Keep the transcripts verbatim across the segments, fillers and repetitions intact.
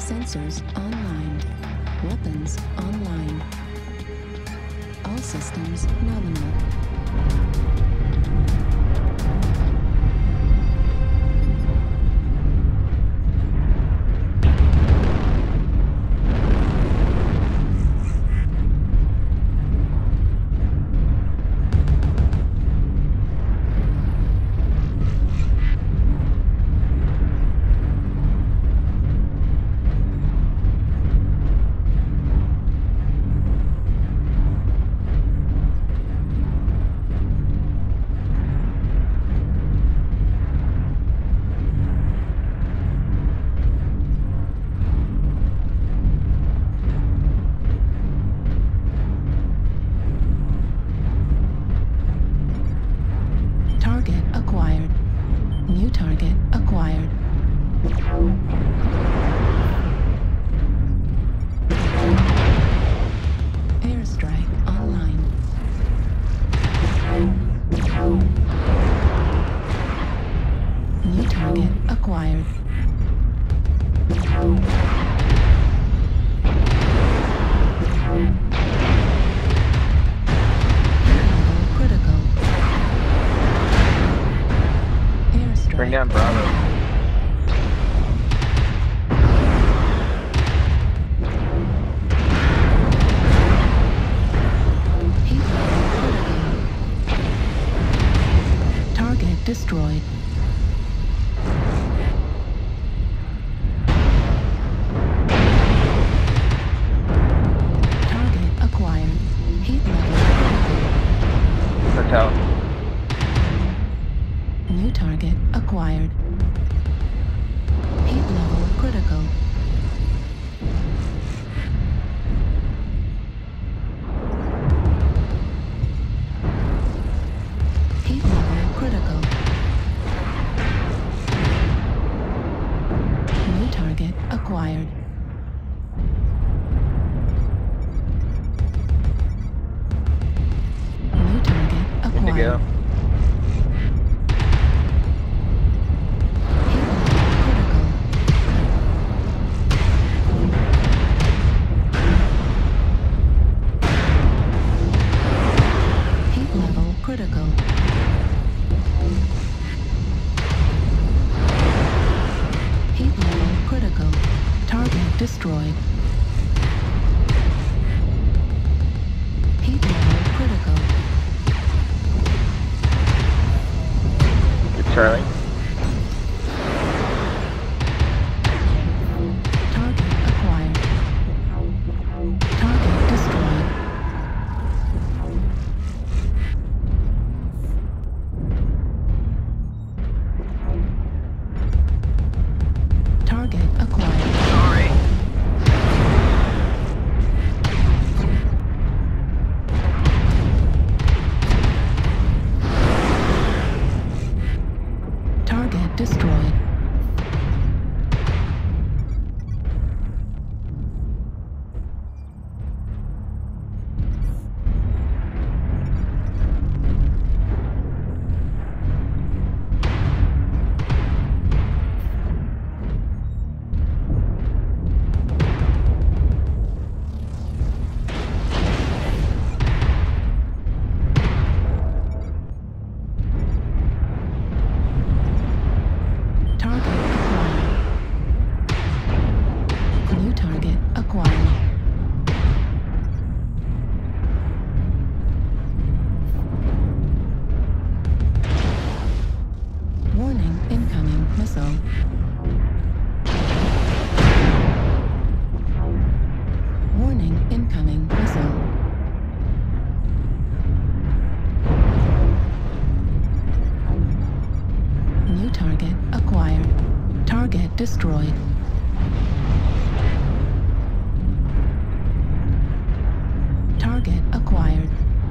Sensors online. Weapons online. All systems nominal. Target acquired. Airstrike online. New target acquired. Critical. Airstrike. Bring down Bravo. Target destroyed. Target acquired. Heat level critical. Hotel. New target acquired. Heat level critical. Heat level critical. New target acquired. New target Good to acquired. go. Heat level critical. Heat level critical. Target destroyed. Heat level critical. Good Charlie. Target acquired. Target destroyed. Target acquired. Sorry. Target destroyed. Target acquired. New target acquired. Warning, incoming missile. Warning, incoming missile. New target acquired. Target destroyed. Target acquired.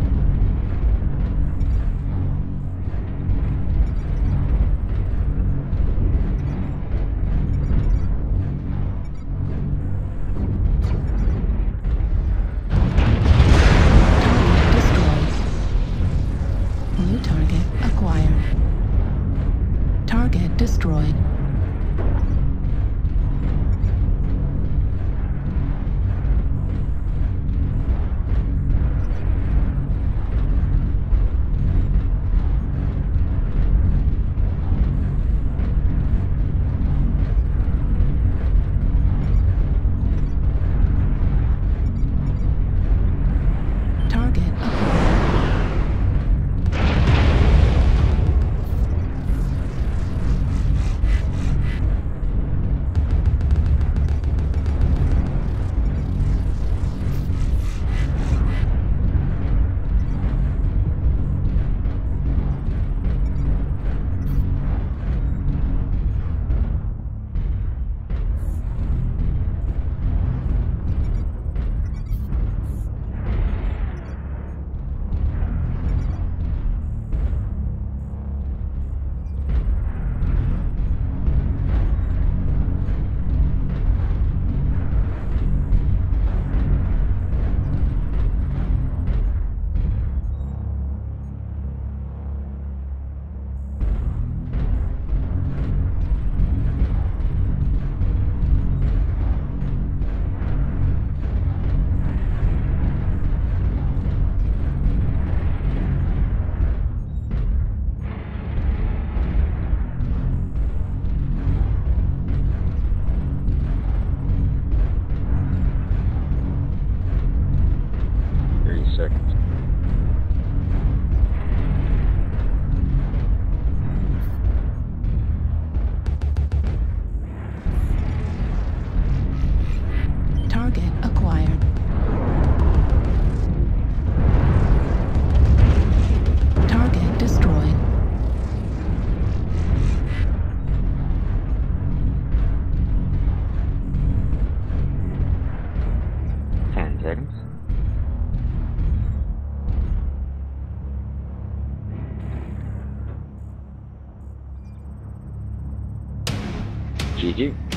Target destroyed. New target acquired. Target destroyed. G G.